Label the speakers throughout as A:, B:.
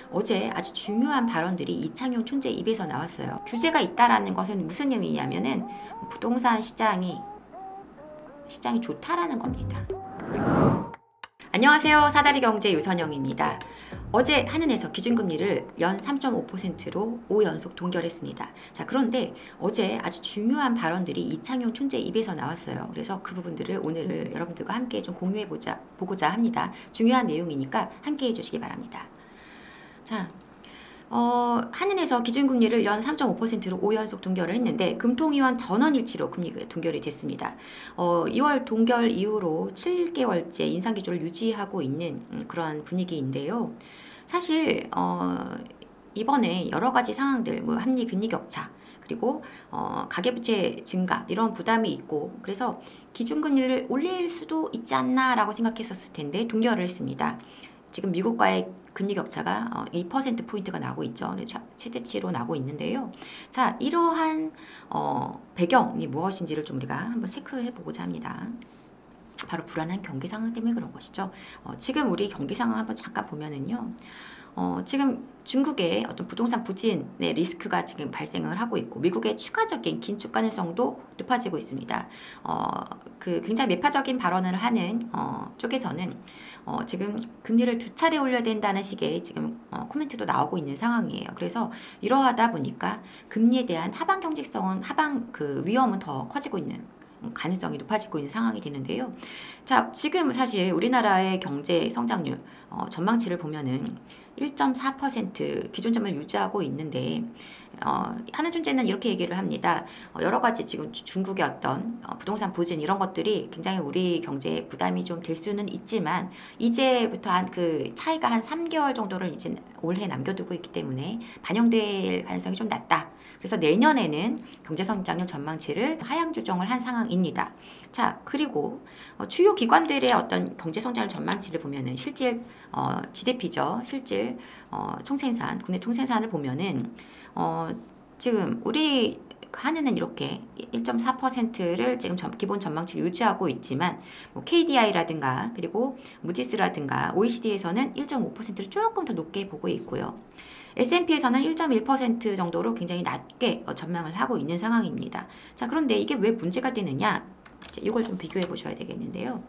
A: 어제 아주 중요한 발언들이 이창용 총재 입에서 나왔어요. 규제가 있다라는 것은 무슨 의미냐면은 부동산 시장이 좋다라는 겁니다. 안녕하세요. 사다리 경제 유선영입니다. 어제 한은에서 기준금리를 연 3.5%로 5연속 동결했습니다. 자, 그런데 어제 아주 중요한 발언들이 이창용 총재 입에서 나왔어요. 그래서 그 부분들을 오늘 여러분들과 함께 좀 보고자 합니다. 중요한 내용이니까 함께 해주시기 바랍니다. 자, 한은에서 기준금리를 연 3.5%로 5연속 동결을 했는데 금통위원 전원일치로 금리가 동결이 됐습니다. 2월 동결 이후로 7개월째 인상기조를 유지하고 있는 그런 분위기인데요. 사실 이번에 여러 가지 상황들, 뭐 합리 금리 격차, 그리고 가계부채 증가 이런 부담이 있고 그래서 기준금리를 올릴 수도 있지 않나라고 생각했었을 텐데 동결을 했습니다. 지금 미국과의 금리 격차가 2%포인트가 나고 있죠. 최대치로 나고 있는데요. 자, 이러한 배경이 무엇인지를 좀 우리가 한번 체크해 보고자 합니다. 바로 불안한 경기 상황 때문에 그런 것이죠. 지금 우리 경기 상황 한번 잠깐 보면은요. 지금 중국의 어떤 부동산 부진의 리스크가 지금 발생을 하고 있고 미국의 추가적인 긴축 가능성도 높아지고 있습니다. 굉장히 매파적인 발언을 하는 쪽에서는 지금 금리를 2차례 올려야 된다는 식의 지금 코멘트도 나오고 있는 상황이에요. 그래서 이러하다 보니까 금리에 대한 하방 경직성은 위험은 더 커지고 있는 가능성이 높아지고 있는 상황이 되는데요. 자, 지금 사실 우리나라의 경제 성장률 전망치를 보면은 1.4% 기존점을 유지하고 있는데 하는 존재는 이렇게 얘기를 합니다. 여러 가지 지금 중국의 어떤 부동산 부진 이런 것들이 굉장히 우리 경제에 부담이 좀 될 수는 있지만 이제부터 한 그 차이가 한 3개월 정도를 이제 올해 남겨두고 있기 때문에 반영될 가능성이 좀 낮다. 그래서 내년에는 경제성장률 전망치를 하향 조정을 한 상황입니다. 자, 그리고 주요 기관들의 어떤 경제성장률 전망치를 보면은 실질 GDP죠. 실질 총생산, 국내 총생산을 보면은 지금 우리 한은은 이렇게 1.4%를 지금 기본 전망치를 유지하고 있지만 뭐 KDI라든가 그리고 무디스라든가 OECD에서는 1.5%를 조금 더 높게 보고 있고요. S&P에서는 1.1% 정도로 굉장히 낮게 전망을 하고 있는 상황입니다. 자, 그런데 이게 왜 문제가 되느냐? 이걸 좀 비교해 보셔야 되겠는데요.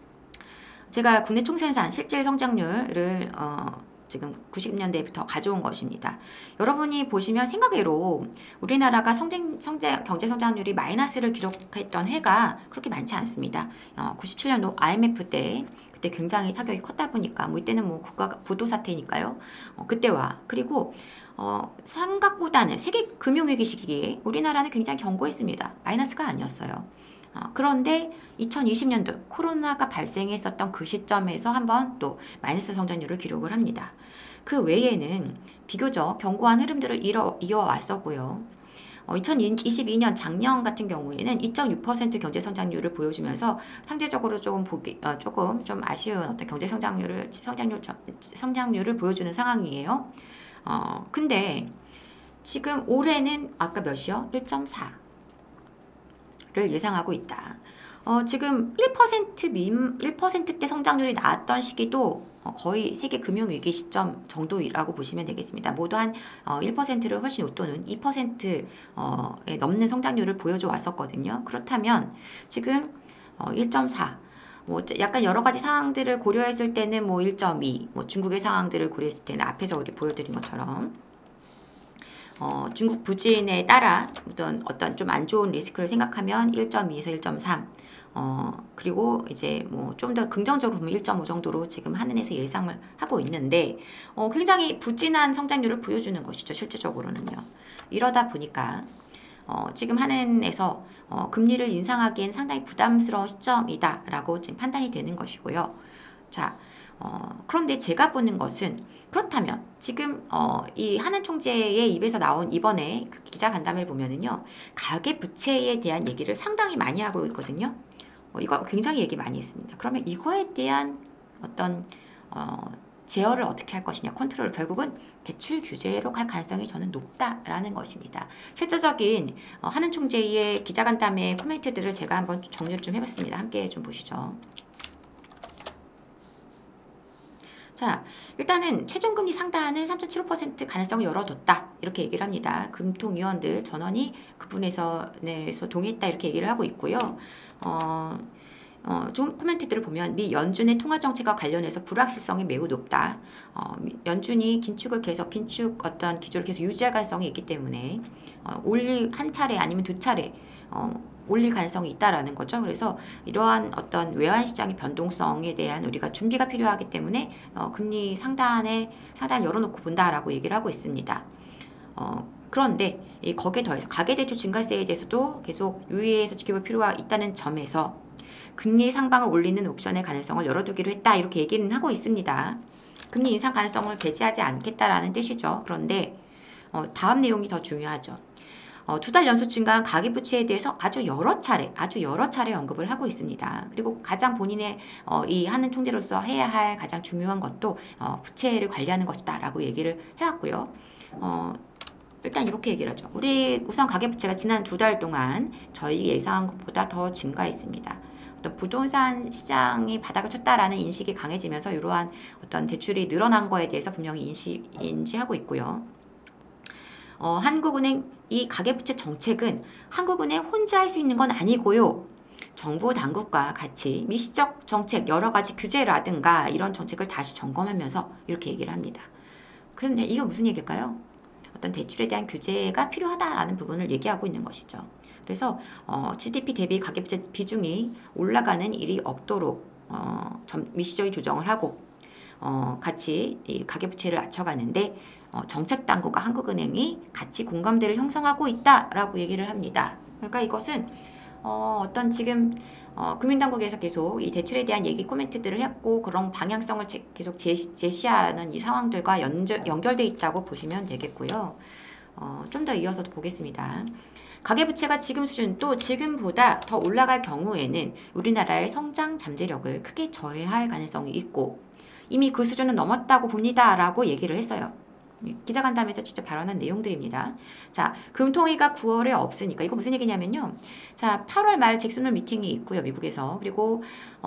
A: 제가 국내 총생산 실질 성장률을 지금 90년대부터 가져온 것입니다. 여러분이 보시면 생각외로 우리나라가 경제 성장률이 마이너스를 기록했던 해가 그렇게 많지 않습니다. 97년도 IMF 때 그때 굉장히 타격이 컸다 보니까 뭐 이때는 뭐 국가 부도 사태니까요. 그때와 그리고 생각보다는 세계 금융위기 시기에 우리나라는 굉장히 견고했습니다. 마이너스가 아니었어요. 그런데 2020년도 코로나가 발생했었던 그 시점에서 한번 또 마이너스 성장률을 기록을 합니다. 그 외에는 비교적 견고한 흐름들을 이어왔었고요. 2022년 작년 같은 경우에는 2.6% 경제 성장률을 보여주면서 상대적으로 조금 좀 아쉬운 어떤 경제 성장률을 보여주는 상황이에요. 근데 지금 올해는 아까 몇이요? 1.4. 를 예상하고 있다. 지금 1%대 성장률이 나왔던 시기도 거의 세계 금융위기 시점 정도라고 보시면 되겠습니다. 모두 한 1%를 훨씬 웃도는 2%에 넘는 성장률을 보여줘 왔었거든요. 그렇다면 지금 1.4 뭐 약간 여러 가지 상황들을 고려했을 때는 뭐 1.2, 뭐 중국의 상황들을 고려했을 때는 앞에서 우리 보여드린 것처럼 중국 부진에 따라 어떤 좀 안 좋은 리스크를 생각하면 1.2에서 1.3 그리고 이제 뭐 좀 더 긍정적으로 보면 1.5 정도로 지금 한은에서 예상을 하고 있는데 굉장히 부진한 성장률을 보여주는 것이죠. 실질적으로는요. 이러다 보니까 지금 한은에서 금리를 인상하기엔 상당히 부담스러운 시점이다라고 지금 판단이 되는 것이고요. 자, 그런데 제가 보는 것은 그렇다면 지금 이 한은 총재의 입에서 나온 이번에 그 기자간담회를 보면은요 가계 부채에 대한 얘기를 상당히 많이 하고 있거든요. 이거 굉장히 얘기 많이 했습니다. 그러면 이거에 대한 어떤 제어를 어떻게 할 것이냐, 컨트롤, 결국은 대출 규제로 갈 가능성이 저는 높다라는 것입니다. 실질적인 한은 총재의 기자간담회 코멘트들을 제가 한번 정리를 좀 해봤습니다. 함께 좀 보시죠. 자, 일단은 최종금리 상단은 3.75% 가능성을 열어뒀다. 이렇게 얘기를 합니다. 금통위원들 전원이 그 부분에서 동의했다. 이렇게 얘기를 하고 있고요. 좀 코멘트들을 보면 미 연준의 통화정책과 관련해서 불확실성이 매우 높다. 연준이 긴축 어떤 기조를 계속 유지할 가능성이 있기 때문에 한 차례 아니면 두 차례 올릴 가능성이 있다라는 거죠. 그래서 이러한 어떤 외환 시장의 변동성에 대한 우리가 준비가 필요하기 때문에 금리 상단을 열어놓고 본다라고 얘기를 하고 있습니다. 그런데 거기에 더해서 가계대출 증가세에 대해서도 계속 유의해서 지켜볼 필요가 있다는 점에서 금리 상방을 올리는 옵션의 가능성을 열어두기로 했다. 이렇게 얘기는 하고 있습니다. 금리 인상 가능성을 배제하지 않겠다라는 뜻이죠. 그런데 다음 내용이 더 중요하죠. 2달 연속 증가한 가계부채에 대해서 아주 여러 차례 언급을 하고 있습니다. 그리고 가장 본인의 이 하는 총재로서 해야 할 가장 중요한 것도 부채를 관리하는 것이다 라고 얘기를 해왔고요. 일단 이렇게 얘기를 하죠. 우리 우선 가계부채가 지난 2달 동안 저희 예상한 것보다 더 증가했습니다. 어떤 부동산 시장이 바닥을 쳤다라는 인식이 강해지면서 이러한 어떤 대출이 늘어난 거에 대해서 분명히 인지하고 있고요. 한국은행 이 가계부채 정책은 한국은행 혼자 할 수 있는 건 아니고요. 정부 당국과 같이 미시적 정책 여러 가지 규제라든가 이런 정책을 다시 점검하면서 이렇게 얘기를 합니다. 그런데 이건 무슨 얘기일까요? 어떤 대출에 대한 규제가 필요하다라는 부분을 얘기하고 있는 것이죠. 그래서 GDP 대비 가계부채 비중이 올라가는 일이 없도록 미시적인 조정을 하고 같이 이 가계부채를 낮춰가는데 정책 당국과 한국은행이 같이 공감대를 형성하고 있다라고 얘기를 합니다. 그러니까 이것은 어떤 지금 금융당국에서 계속 이 대출에 대한 얘기 코멘트들을 했고 그런 방향성을 계속 제시하는 이 상황들과 연결돼 있다고 보시면 되겠고요. 좀 더 이어서 보겠습니다. 가계부채가 지금 수준 또 지금보다 더 올라갈 경우에는 우리나라의 성장 잠재력을 크게 저해할 가능성이 있고 이미 그 수준은 넘었다고 봅니다 라고 얘기를 했어요. 기자간담회에서 직접 발언한 내용들입니다. 자, 금통위가 9월에 없으니까 이거 무슨 얘기냐면요. 자, 8월 말 잭슨홀 미팅이 있고요. 미국에서. 그리고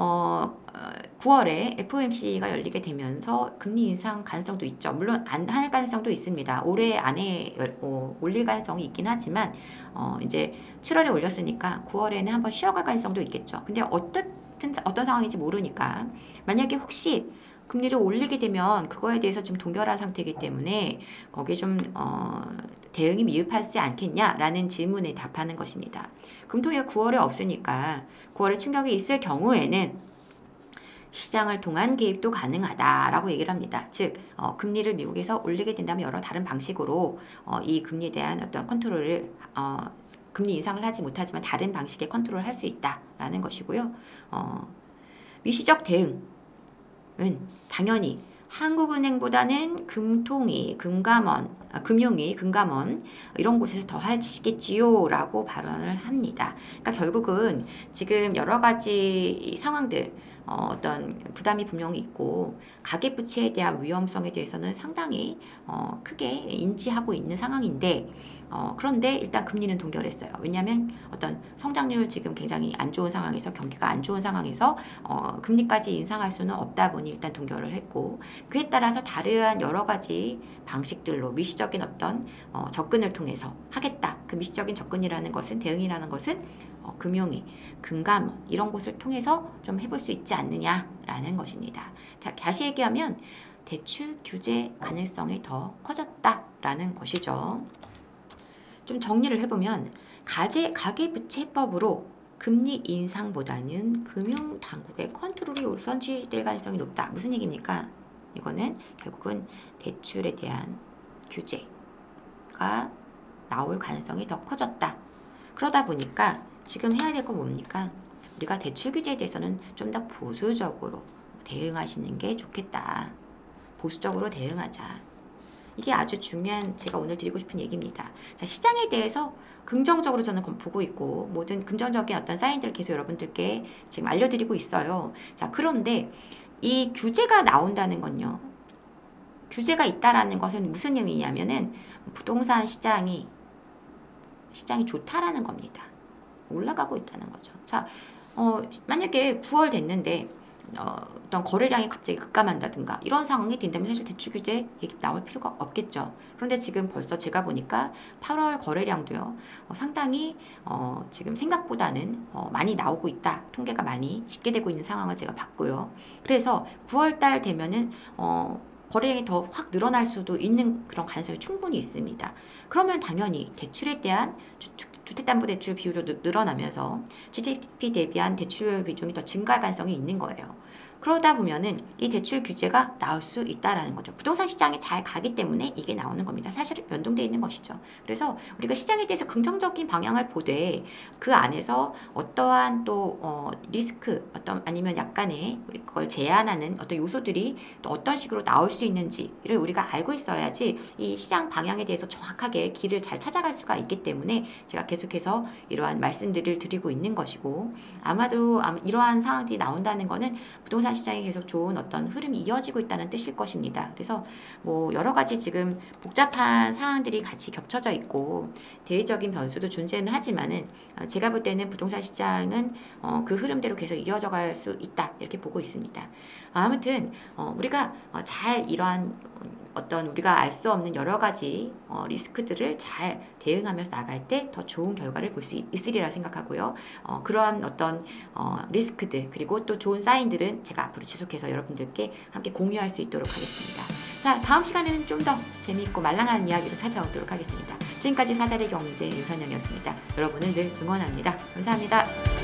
A: 9월에 FOMC가 열리게 되면서 금리 인상 가능성도 있죠. 물론 안 할 가능성도 있습니다. 올해 안에 올릴 가능성이 있긴 하지만 이제 7월에 올렸으니까 9월에는 한번 쉬어갈 가능성도 있겠죠. 근데 어떤 상황인지 모르니까 만약에 혹시 금리를 올리게 되면 그거에 대해서 지금 동결한 상태이기 때문에 거기에 좀 대응이 미흡하지 않겠냐라는 질문에 답하는 것입니다. 금통위가 9월에 없으니까 9월에 충격이 있을 경우에는 시장을 통한 개입도 가능하다라고 얘기를 합니다. 즉 금리를 미국에서 올리게 된다면 여러 다른 방식으로 이 금리에 대한 어떤 컨트롤을 금리 인상을 하지 못하지만 다른 방식의 컨트롤을 할 수 있다라는 것이고요. 미시적 대응 은 당연히 한국은행보다는 금융위, 금감원 이런 곳에서 더 하시겠지요 라고 발언을 합니다. 그러니까 결국은 지금 여러 가지 상황들 어떤 부담이 분명히 있고 가계부채에 대한 위험성에 대해서는 상당히 크게 인지하고 있는 상황인데 그런데 일단 금리는 동결했어요. 왜냐하면 어떤 성장률 지금 굉장히 안 좋은 상황에서 경기가 안 좋은 상황에서 금리까지 인상할 수는 없다 보니 일단 동결을 했고 그에 따라서 다른 여러 가지 방식들로 미시적인 어떤 접근을 통해서 하겠다. 그 미시적인 접근이라는 것은 대응이라는 것은 금융위, 금감원 이런 곳을 통해서 좀 해볼 수 있지 않느냐라는 것입니다. 다시 얘기하면 대출 규제 가능성이 더 커졌다라는 것이죠. 좀 정리를 해보면 가계부채법으로 금리 인상보다는 금융당국의 컨트롤이 우선시될 가능성이 높다. 무슨 얘기입니까? 이거는 결국은 대출에 대한 규제가 나올 가능성이 더 커졌다. 그러다 보니까 지금 해야 될 건 뭡니까? 우리가 대출 규제에 대해서는 좀 더 보수적으로 대응하시는 게 좋겠다. 보수적으로 대응하자. 이게 아주 중요한 제가 오늘 드리고 싶은 얘기입니다. 자, 시장에 대해서 긍정적으로 저는 보고 있고 모든 긍정적인 어떤 사인들을 계속 여러분들께 지금 알려드리고 있어요. 자, 그런데 이 규제가 나온다는 건요. 규제가 있다라는 것은 무슨 의미냐면은 부동산 시장이 좋다라는 겁니다. 올라가고 있다는 거죠. 자, 만약에 9월 됐는데 어떤 거래량이 갑자기 급감한다든가 이런 상황이 된다면 사실 대출 규제 얘기 나올 필요가 없겠죠. 그런데 지금 벌써 제가 보니까 8월 거래량도요, 상당히 지금 생각보다는 많이 나오고 있다. 통계가 많이 집계되고 있는 상황을 제가 봤고요. 그래서 9월 달 되면은 거래량이 더 확 늘어날 수도 있는 그런 가능성이 충분히 있습니다. 그러면 당연히 대출에 대한 주택담보대출 비율도 늘어나면서 GDP 대비한 대출 비중이 더 증가할 가능성이 있는 거예요. 그러다 보면은 이 대출 규제가 나올 수 있다라는 거죠. 부동산 시장이 잘 가기 때문에 이게 나오는 겁니다. 사실은 연동되어 있는 것이죠. 그래서 우리가 시장에 대해서 긍정적인 방향을 보되 그 안에서 어떠한 또 리스크 아니면 약간의 우리 그걸 제한하는 어떤 요소들이 또 어떤 식으로 나올 수 있는지를 우리가 알고 있어야지 이 시장 방향에 대해서 정확하게 길을 잘 찾아갈 수가 있기 때문에 제가 계속해서 이러한 말씀들을 드리고 있는 것이고, 아마도 이러한 상황들이 나온다는 거는 부동산 시장이 계속 좋은 어떤 흐름이 이어지고 있다는 뜻일 것입니다. 그래서 뭐 여러 가지 지금 복잡한 상황들이 같이 겹쳐져 있고 대외적인 변수도 존재는 하지만은 제가 볼 때는 부동산 시장은 그 흐름대로 계속 이어져 갈 수 있다 이렇게 보고 있습니다. 아무튼 우리가 잘 이러한 어떤 우리가 알 수 없는 여러 가지 리스크들을 잘 대응하면서 나갈 때 더 좋은 결과를 볼 수 있으리라 생각하고요. 그러한 어떤 리스크들 그리고 또 좋은 사인들은 제가 앞으로 지속해서 여러분들께 함께 공유할 수 있도록 하겠습니다. 자, 다음 시간에는 좀 더 재미있고 말랑한 이야기로 찾아오도록 하겠습니다. 지금까지 사다리 경제 윤선영이었습니다. 여러분을 늘 응원합니다. 감사합니다.